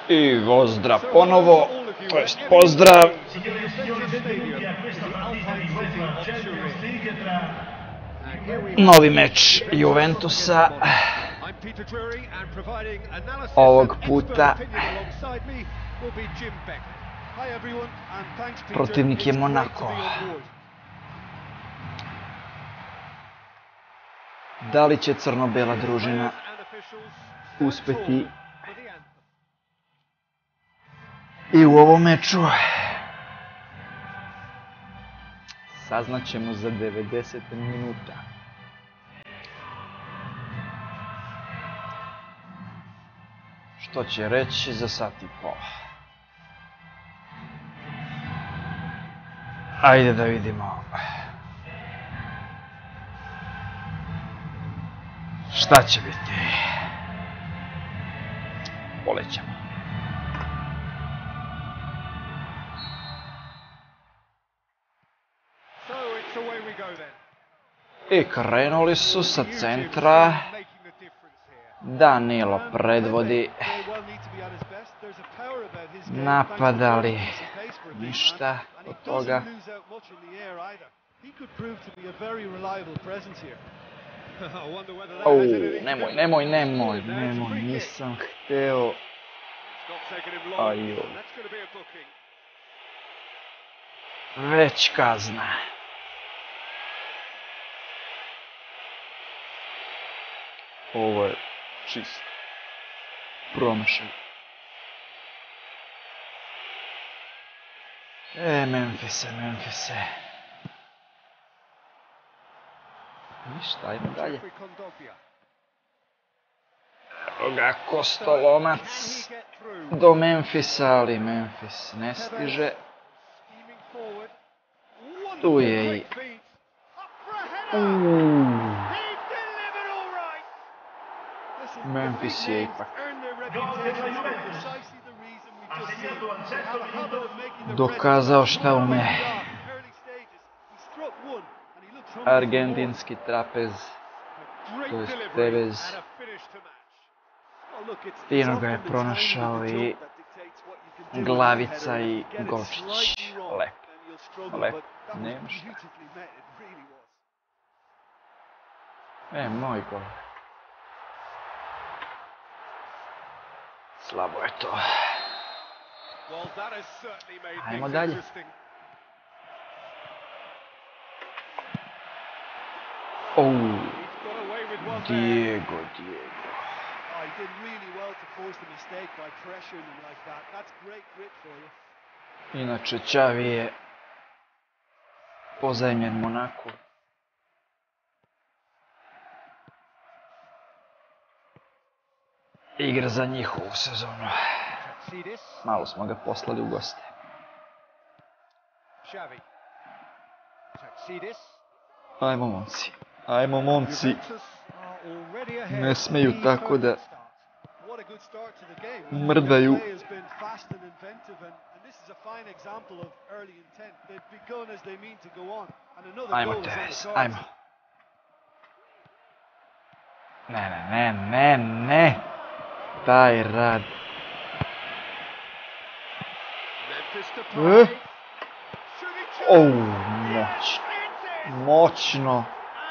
I Vozdrav ponovo, to jest pozdrav. Novi meč Juventusa. Ovog puta protivnik je Monaco. Da li će crno-bela družina uspeti i u ovom meču? Saznaćemo za 90 minuta. Što će reći za sat i pol. Ajde da vidimo. Šta će biti? Polećemo. I krenuli su sa centra. Danilo predvodi. Napadali. Ništa od toga. Nemoj, nisam hteo. Aju. Već kazna. Ovo je čist promašaj. Memphise. Ništa, ajmo dalje. Evo ga Kostolomac do Memphisa, ali Memphis ne stiže. Tu je i... Memphis je ipak dokazao šta ume. Argentinski trapez, to jest Tevez. Fino ga je pronašao i glavica i golčić. Lep, nema šta. Moj gol. Slabo je to. Ajmo dalje. Diego. Inače, Xavi je pozajmljen Monaku. Igra za njihovu sezonu. Malo smo ga poslali u goste. Ajmo momci. Ne smeju tako da mrdaju. Ajmo Tevez, ajmo. Ne. Taj rad. Moćno.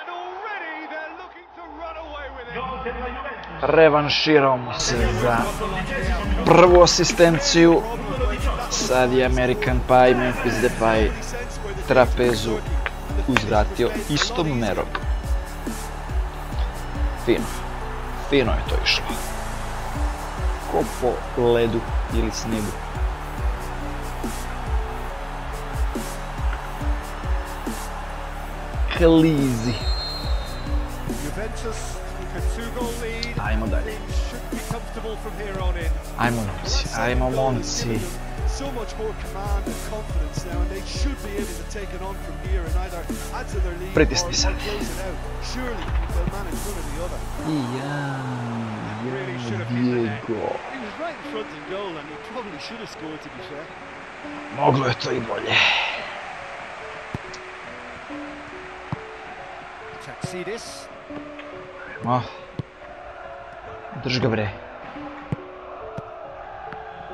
Revanširamo se za prvu asistenciju. Sad je American Pie, Memphis Depay trapezu uzvratio istom merom. Fino je to išlo. Ko po ledu ili snegu. Klizi. Ajmo dalje. Ajmo momci. Pritisni sad. Diego. Moglo je to i bolje. Ajmo. Drž ga bre.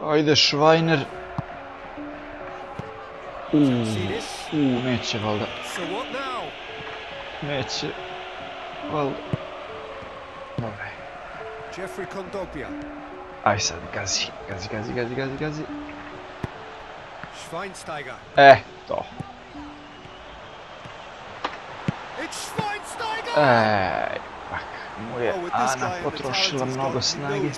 Ajde Švajner. Neće valjda. Neće. Valjda. Dobre. Aj sad, gazi. To. Ipak mu je Ana potrošila mnogo snage.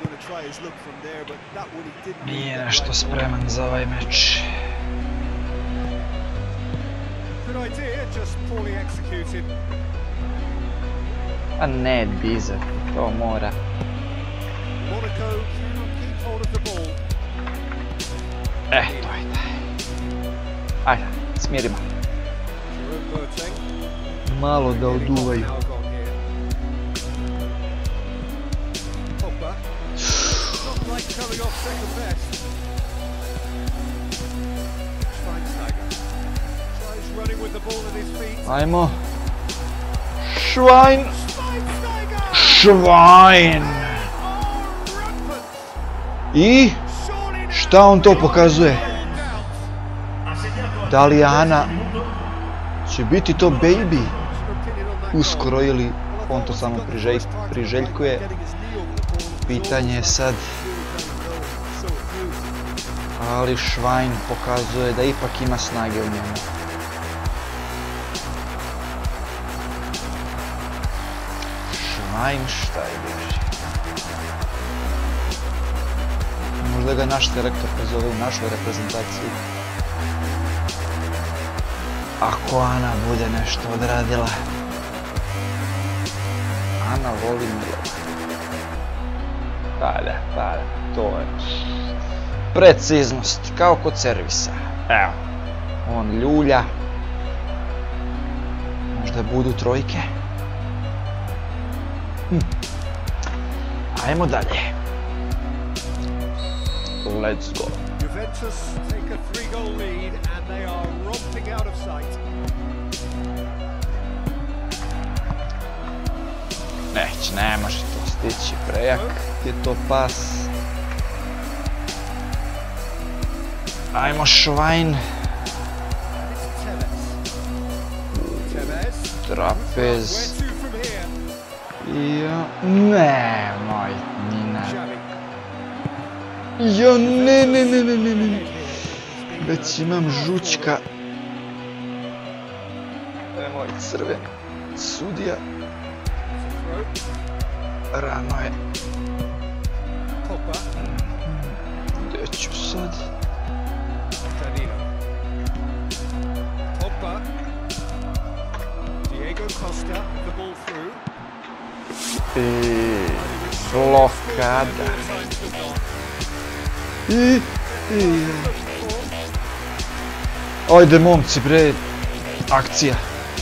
Nije nešto spreman za ovaj meč. A ne, Bizet, to mora. To ajde. Ajde, smirimo. Malo da oduvaju. Ajmo. Švajn! I? Šta on to pokazuje? Da li Ana će biti to baby uskoro ili on to samo priželjkuje? Pitanje je sad. Ali Švajn pokazuje da ipak ima snage u njemu. Švajn šta je bježi? Možda ga naš selektor pozove u našu reprezentaciju. Ako Ana bude nešto odradila. Ana voli milova. Pa, to je preciznost, kao kod servisa. Evo, on ljulja. Možda budu trojke. Ajmo dalje. Let's go. Juventus take a 3-goal lead and they are romping out of sight. Ne može to stići, prejak je to pas. Ajmo Švajn. Trapez. Nemoj, Nina. Ne. Već imam žučka. Nemoj crven. Sudija. Rano je. Gdje ću sad? Blokada. Ajde momci bre, akcija.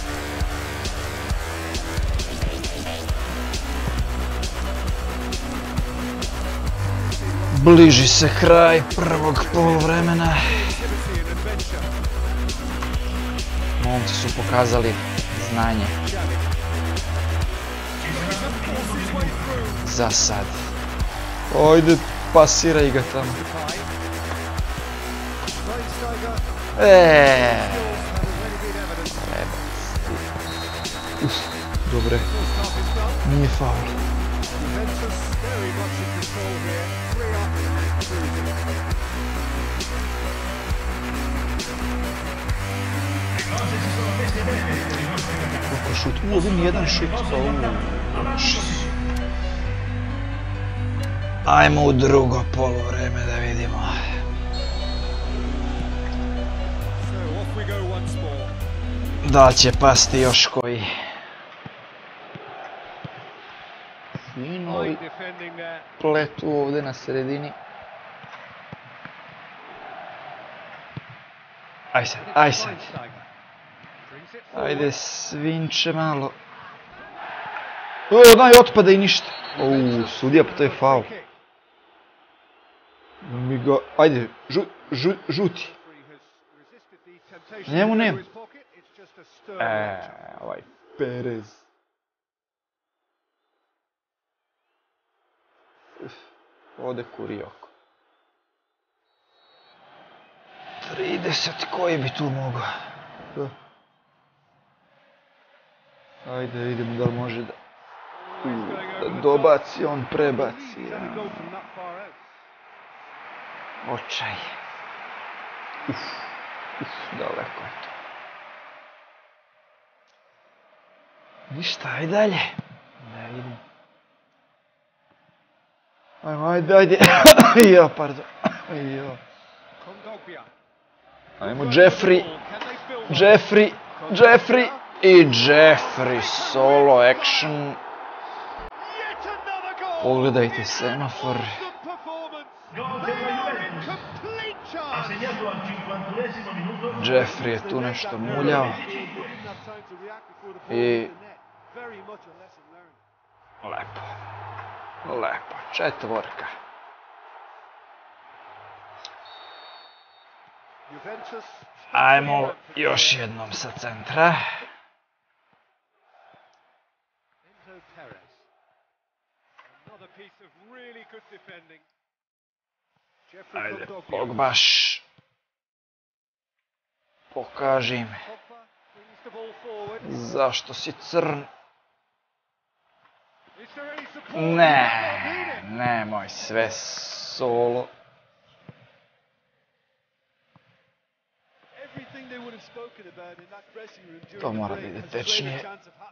Bliži se kraj prvog poluvremena. Momci su pokazali znanje. Za sad. Ajde, pasiraj ga tamo. Dobre. Nije faul. Koliko šut? Ovim jedan šut. Ajmo u drugo poluvreme da vidimo. Da će pasti još koji. Fino i pletu ovdje na sredini. Aj sad. Ajde svinče malo. Daj otpada i ništa. Sudija, pa to je faul. Ajde, žuti. Njemu nema. Ovaj Perez. Ode Kurioko. 30, koji bi tu mogao? Ajde, vidimo da li može da dobaci, on prebaci. Očaj. Daleko je to. Ništa, ajde dalje. Da vidimo. Ajde. Jo, pardon. Ajmo Jeffrey. I Jeffrey solo action. Pogledajte semafor. Jeffrey je tu nešto muljao. I lepo, četvorka. Ajmo još jednom sa centra. Ajde, Pogbaš. Pokaži me. Zašto si crn? Nemoj sve solo. To mora da ide tečnije.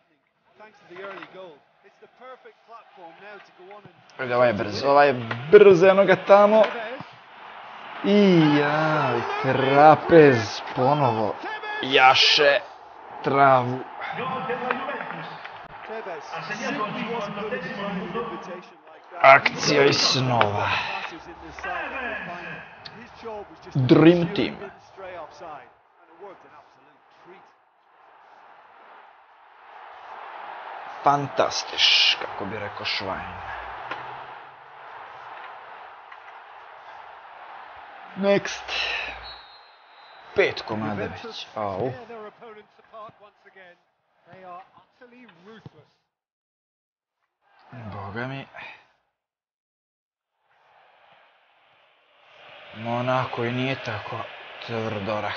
Ovaj je brzo, eno ga tamo. I jaj, trapez ponovo jaše travu. Akcija iz snova. Dream Team. Fantastiš, kako bi rekao Švajn. Next. 5 komada već. Au. Boga mi. Monako i nije tako tvrd orah.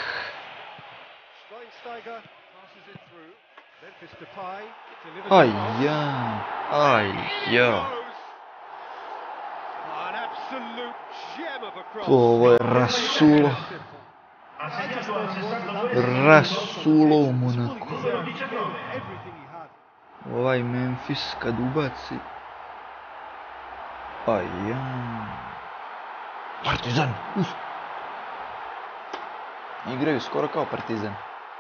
Aj ja. Ovo je rasulo u Monaku. Ovaj Memphis kad ubaci. Aj ja. Partizan. Igraju skoro kao Partizan.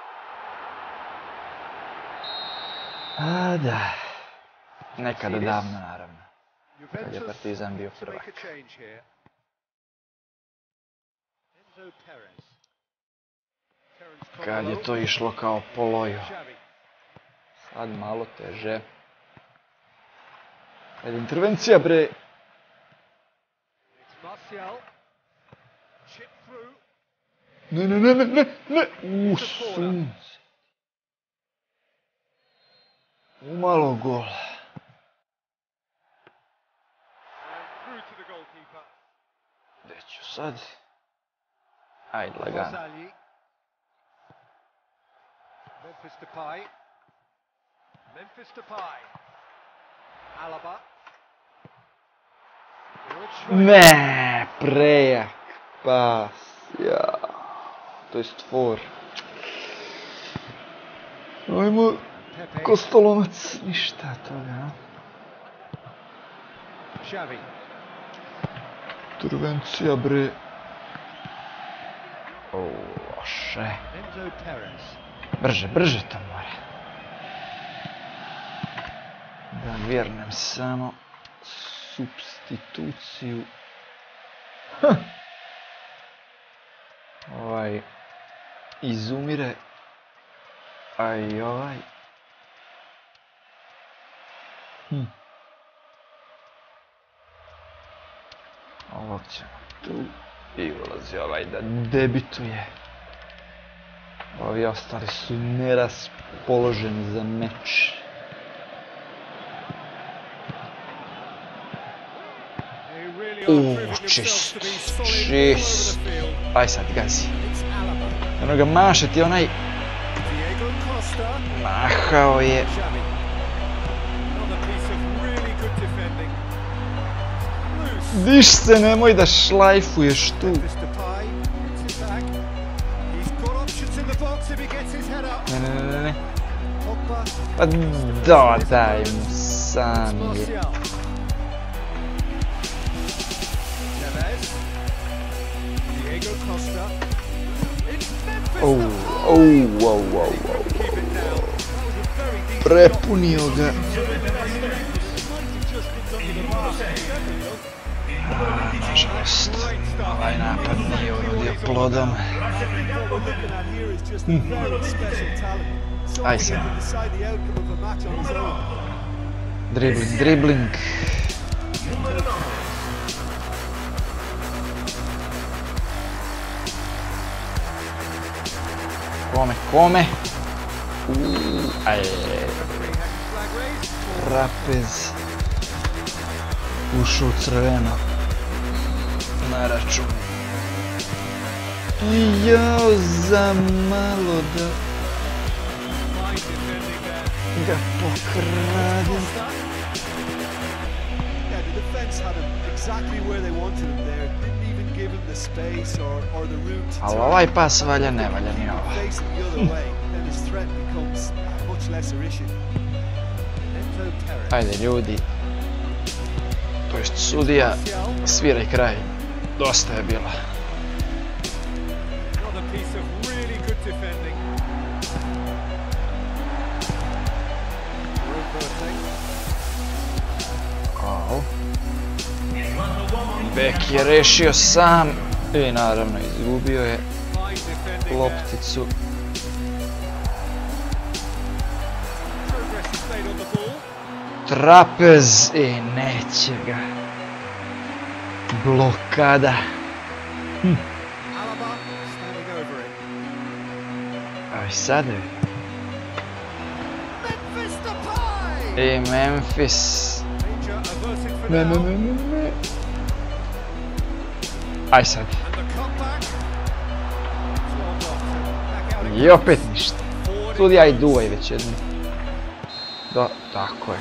A da. Nekada davno naravno. Kad je Partizan bio prvak. Kad je to išlo kao po loju. Sad malo teže. Ajde, intervencija bre. Ne. Sunce. Umalo gola. Gdje ću sad? Ajde, lagano. Ne, prejak pas, ja. To je stvor. Ajmo, Kostolonac, ništa toga. Intervencija bre. O, loše. Brže to mora. Da vjernem samo supstituciju. Ovaj izumire. A i ovaj. Ovog ćemo tu. I ulazi ovaj da debituje. Ovi ostali su neraspoloženi za meč. Čist. Aj sad, gazi. Eno ga maše ti onaj... Mahao je. Diš se, nemoj da šlajfuješ tu. Ne. Pa dodaj mu sam je. Prepunio ga. Nažalost, ovaj napad nije urodio plodom. Aj sad. Dribling. Kome? Trapez. Ušao u crveno. Na račun. I jao, za malo da ga pokradim. Ali ovaj pas valja, ne valja ni ovo. Ajde ljudi, to jest sudija, sviraj kraj, dosta je bilo. Bek je rešio sam i naravno izgubio je lopticu. Trapez i neće ga. Blokada. Aj sad je. I Memphis. Ne. Aj sad. I opet ništa. Sudija i duvaj već jednom. Da, tako je.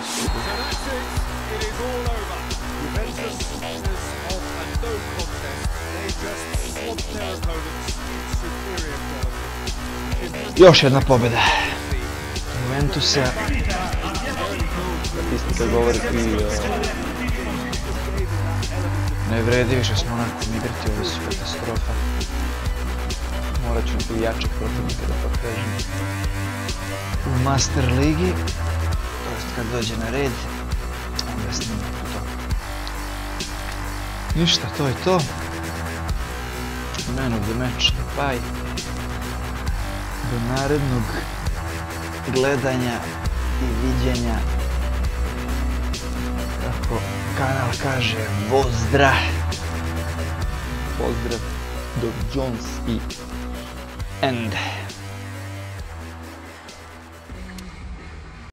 Još jedna pobjeda Juventusa. Statistika govori i ne vredi više smo onako igrati, ovo su katastrofa. Morat ću tu jačeg protivnika da pokažem u Master Ligi. To jest kad dođe na red, onda snimam to. Ništa, to je to. Man of the match, Depay. Do narednog gledanja i viđenja. Kako kanal kaže, pozdrav. Pozdrav, Doc Jones i End.